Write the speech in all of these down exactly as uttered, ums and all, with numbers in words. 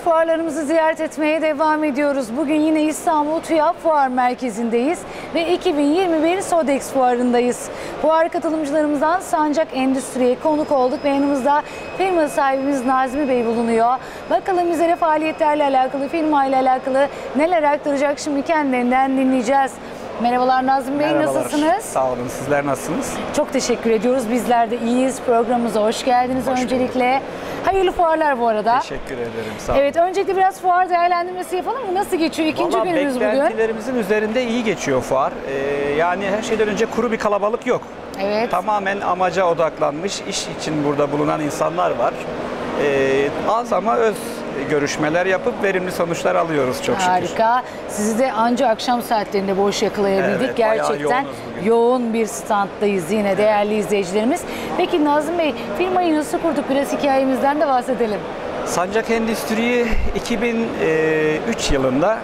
fuarlarımızı ziyaret etmeye devam ediyoruz. Bugün yine İstanbul TÜYAP Fuar Merkezi'ndeyiz ve iki bin yirmi bir Sodex Fuarı'ndayız. Fuar katılımcılarımızdan Sancak Endüstri'ye konuk olduk ve yanımızda firma sahibimiz Nazmi Bey bulunuyor. Bakalım bizlere faaliyetlerle alakalı, firmayla alakalı neler aktaracak, şimdi kendilerinden dinleyeceğiz. Merhabalar Nazmi Bey, Merhabalar. nasılsınız? Sağ olun, sizler nasılsınız? Çok teşekkür ediyoruz. Bizler de iyiyiz. Programımıza hoş geldiniz Hoş öncelikle. bulduk. Hayırlı fuarlar bu arada. Teşekkür ederim, sağ olun. Evet, öncelikle biraz fuar değerlendirmesi yapalım mı? Nasıl geçiyor? İkinci Vallahi günümüz bugün. beklentilerimizin üzerinde iyi geçiyor fuar. Ee, yani her şeyden önce kuru bir kalabalık yok. Evet. Tamamen amaca odaklanmış, iş için burada bulunan insanlar var. Ee, az ama öz görüşmeler yapıp verimli sonuçlar alıyoruz çok şükür. Harika. Sizi de anca akşam saatlerinde boş yakalayabildik. Evet, bayağı Gerçekten yoğunuz bugün. yoğun bir standdayız yine değerli izleyicilerimiz. Peki Nazım Bey, firmayı nasıl kurduk? Biraz hikayemizden de bahsedelim. Sancak Endüstri'yi iki bin üç yılında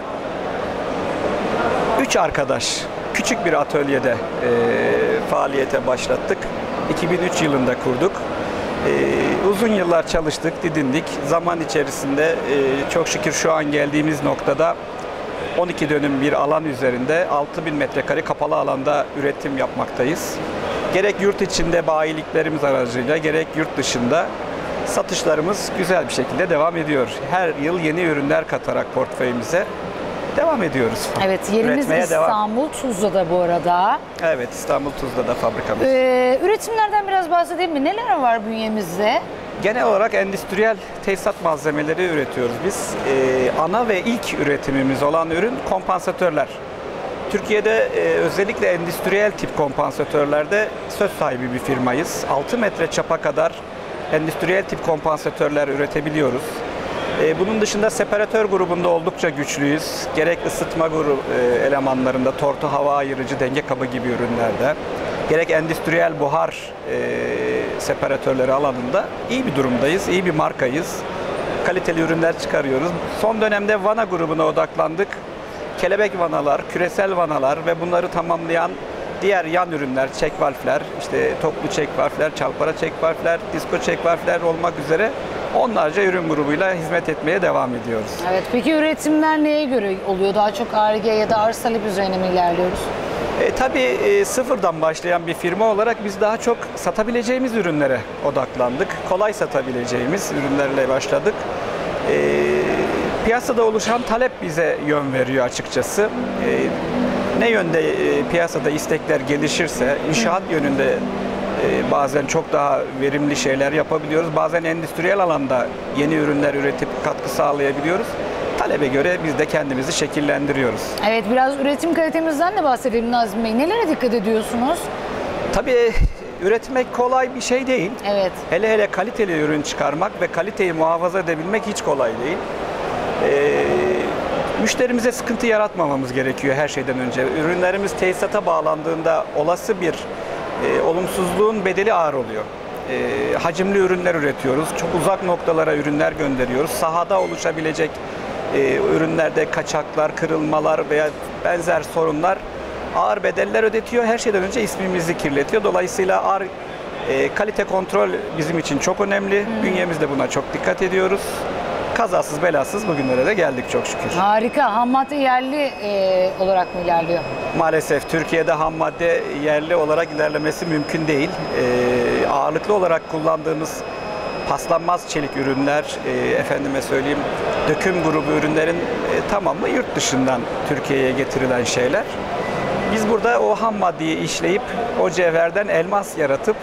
üç arkadaş küçük bir atölyede e, faaliyete başlattık. iki bin üç yılında kurduk. E, uzun yıllar çalıştık, didindik. Zaman içerisinde e, çok şükür şu an geldiğimiz noktada on iki dönüm bir alan üzerinde altı bin metrekare kapalı alanda üretim yapmaktayız. Gerek yurt içinde bayiliklerimiz aracıyla, gerek yurt dışında satışlarımız güzel bir şekilde devam ediyor. Her yıl yeni ürünler katarak portföyümüze devam ediyoruz. Evet, yerimiz Üretmeye İstanbul devam. Tuzla'da bu arada. Evet, İstanbul Tuzla'da fabrikamız. Ee, üretimlerden biraz bahsedeyim mi? Neler var bünyemizde? Genel olarak endüstriyel tesisat malzemeleri üretiyoruz biz. Ee, ana ve ilk üretimimiz olan ürün kompansatörler. Türkiye'de e, özellikle endüstriyel tip kompansatörlerde söz sahibi bir firmayız. altı metre çapa kadar endüstriyel tip kompansatörler üretebiliyoruz. E, bunun dışında separatör grubunda oldukça güçlüyüz. Gerek ısıtma grubu e, elemanlarında, tortu hava ayırıcı, denge kabı gibi ürünlerde, gerek endüstriyel buhar e, separatörleri alanında iyi bir durumdayız, iyi bir markayız. Kaliteli ürünler çıkarıyoruz. Son dönemde vana grubuna odaklandık. Kelebek vanalar, küresel vanalar ve bunları tamamlayan diğer yan ürünler, çek valfler, işte toplu çek valfler, çalpara çek valfler, disko çek valfler olmak üzere onlarca ürün grubuyla hizmet etmeye devam ediyoruz. Evet, peki üretimler neye göre oluyor? Daha çok Ar-Ge ya da arz talep üzerine mi ilerliyoruz? E, tabii e, sıfırdan başlayan bir firma olarak biz daha çok satabileceğimiz ürünlere odaklandık. Kolay satabileceğimiz ürünlerle başladık. E, piyasada oluşan talep bize yön veriyor açıkçası. E, ne yönde e, piyasada istekler gelişirse, inşaat yönünde e, bazen çok daha verimli şeyler yapabiliyoruz. Bazen endüstriyel alanda yeni ürünler üretip katkı sağlayabiliyoruz. Talebe göre biz de kendimizi şekillendiriyoruz. Evet, biraz üretim kalitemizden de bahsedelim Nazım Bey. Nelere dikkat ediyorsunuz? Tabii üretmek kolay bir şey değil. Evet. Hele hele kaliteli ürün çıkarmak ve kaliteyi muhafaza edebilmek hiç kolay değil. Ee, müşterimize sıkıntı yaratmamamız gerekiyor her şeyden önce. Ürünlerimiz tesisata bağlandığında olası bir e, olumsuzluğun bedeli ağır oluyor. E, hacimli ürünler üretiyoruz. Çok uzak noktalara ürünler gönderiyoruz. Sahada oluşabilecek e, ürünlerde kaçaklar, kırılmalar veya benzer sorunlar ağır bedeller ödetiyor. Her şeyden önce ismimizi kirletiyor. Dolayısıyla ağır e, kalite kontrol bizim için çok önemli. Hmm. Bünyemizde buna çok dikkat ediyoruz. Kazasız belasız bugünlere de geldik çok şükür. Harika. Ham madde yerli e, olarak mı ilerliyor? Maalesef Türkiye'de ham madde yerli olarak ilerlemesi mümkün değil. E, ağırlıklı olarak kullandığımız paslanmaz çelik ürünler, e, efendime söyleyeyim döküm grubu ürünlerin e, tamamı yurt dışından Türkiye'ye getirilen şeyler. Biz burada o ham maddeyi işleyip o cevherden elmas yaratıp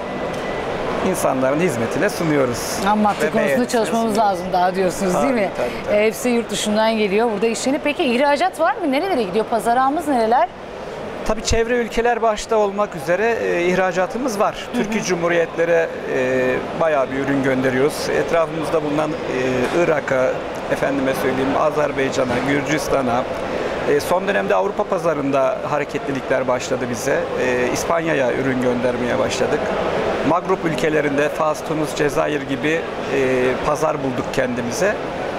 insanların hizmetine sunuyoruz. Ham madde konusunda çalışmamız sunuyoruz. lazım daha diyorsunuz, Tabii, değil mi? Tabii, tabii. E, hepsi yurt dışından geliyor. Burada işlenip. Peki ihracat var mı? Nerelere gidiyor? Pazar ağımız nereler? Tabii çevre ülkeler başta olmak üzere e, ihracatımız var. Hı hı. Türkiye Cumhuriyetlere e, bayağı bir ürün gönderiyoruz. Etrafımızda bulunan e, Irak'a, efendime söyleyeyim Azerbaycan'a, Gürcistan'a, e, son dönemde Avrupa pazarında hareketlilikler başladı bize. E, İspanya'ya ürün göndermeye başladık. Magrup ülkelerinde Fas, Tunus, Cezayir gibi e, pazar bulduk kendimize.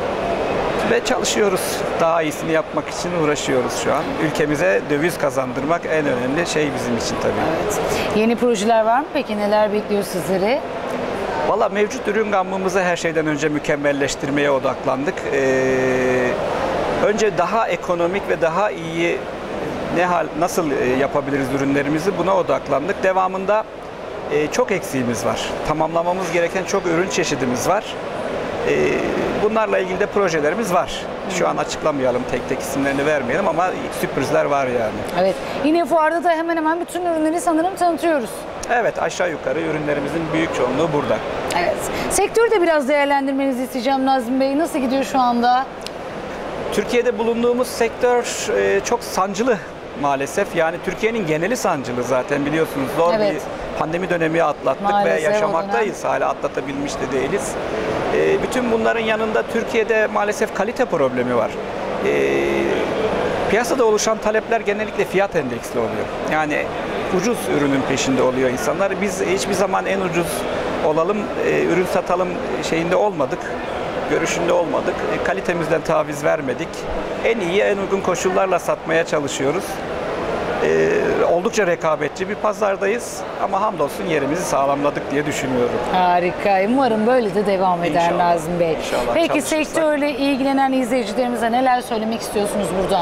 Ve çalışıyoruz. Daha iyisini yapmak için uğraşıyoruz şu an. Ülkemize döviz kazandırmak en önemli şey bizim için tabii. Evet. Yeni projeler var mı peki? Neler bekliyor sizleri? Valla mevcut ürün gamımızı her şeyden önce mükemmelleştirmeye odaklandık. Ee, önce daha ekonomik ve daha iyi ne hal nasıl yapabiliriz ürünlerimizi buna odaklandık. Devamında e, çok eksiğimiz var. Tamamlamamız gereken çok ürün çeşidimiz var. E, bunlarla ilgili de projelerimiz var. Şu an açıklamayalım, tek tek isimlerini vermeyelim ama sürprizler var yani. Evet. Yine fuarda da hemen hemen bütün ürünleri sanırım tanıtıyoruz. Evet, aşağı yukarı ürünlerimizin büyük çoğunluğu burada. Evet. Sektörü de biraz değerlendirmenizi isteyeceğim Nazım Bey. Nasıl gidiyor şu anda? Türkiye'de bulunduğumuz sektör e, çok sancılı maalesef. Yani Türkiye'nin geneli sancılı zaten, biliyorsunuz. Zor Evet. bir pandemi dönemi atlattık Maalesef ve yaşamaktayız. Hala atlatabilmiş de değiliz. E, bütün bunların yanında Türkiye'de maalesef kalite problemi var. E, piyasada oluşan talepler genellikle fiyat endeksli oluyor. Yani ucuz ürünün peşinde oluyor insanlar. Biz hiçbir zaman en ucuz olalım, e, ürün satalım şeyinde olmadık. Görüşünde olmadık. E, kalitemizden taviz vermedik. En iyi, en uygun koşullarla satmaya çalışıyoruz. E, oldukça rekabetçi bir pazardayız ama hamdolsun yerimizi sağlamladık diye düşünüyorum. Harika. Umarım böyle de devam eder İnşallah. Nazım Bey. İnşallah Peki çalışırsak. sektörle ilgilenen izleyicilerimize neler söylemek istiyorsunuz buradan?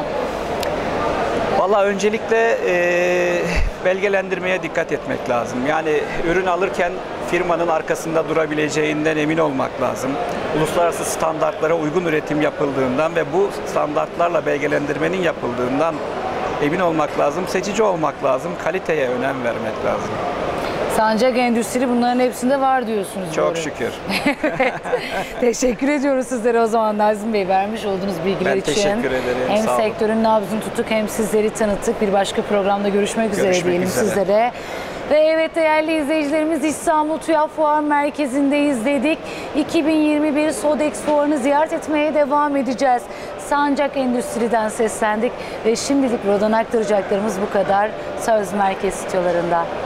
Valla öncelikle e, belgelendirmeye dikkat etmek lazım. Yani ürün alırken firmanın arkasında durabileceğinden emin olmak lazım. Uluslararası standartlara uygun üretim yapıldığından ve bu standartlarla belgelendirmenin yapıldığından emin olmak lazım. Seçici olmak lazım. Kaliteye önem vermek lazım. Sancak Endüstri bunların hepsinde var diyorsunuz. Çok doğru. şükür. Teşekkür ediyoruz sizlere o zaman Nazım Bey, vermiş olduğunuz bilgiler Ben için. teşekkür ederim. Hem Sağ olun. sektörün nabzını tuttuk hem sizleri tanıttık. Bir başka programda görüşmek, üzere Görüşmek diyelim üzere. sizlere. Ve evet değerli izleyicilerimiz, İstanbul TÜYAP Fuar Merkezi'ndeyiz dedik. iki bin yirmi bir Sodex Fuarı'nı ziyaret etmeye devam edeceğiz. Sancak Endüstri'den seslendik ve şimdilik buradan aktaracaklarımız bu kadar. Söz Merkez stüdyolarında.